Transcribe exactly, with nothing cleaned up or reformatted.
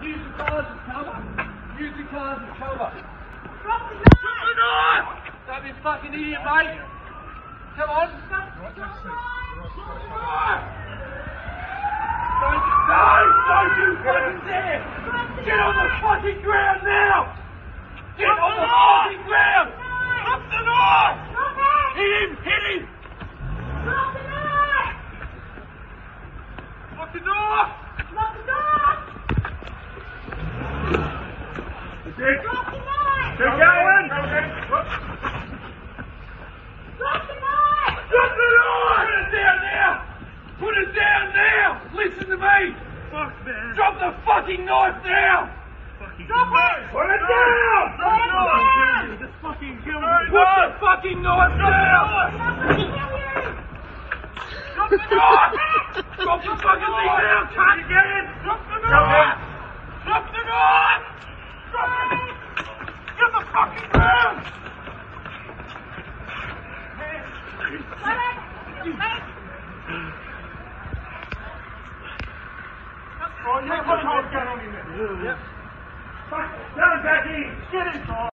Use the cars as cover. Use the cars as cover. Drop the knife! Drop the knife! Don't be a fucking idiot, mate. Come on. Drop the knife! Drop the knife! Don't, no! Don't you fucking dare! Get on the fucking ground now! Get on the fucking ground! Drop the knife! Drop it! Hit him! Hit him! Drop the knife! Drop the knife! Drop the knife! That's it. Drop the knife! Keep going! Drop the knife! Drop the knife! Put it down now! Put it down now! Listen to me! Fuck, man. Drop the fucking knife now! Fucking Drop it! Put it down! Put it down! Just fucking kill me. Put the fucking knife down! I'm gonna kill you! Drop the knife! Drop the fucking thing down, cunt! Again! Drop the knife! Drop the knife! Drop it! Get the fucking ground! Let it! Hey! Oh, you're going to hold down on me, man. Yep. Fuck, down, Jackie! Get in, Carl!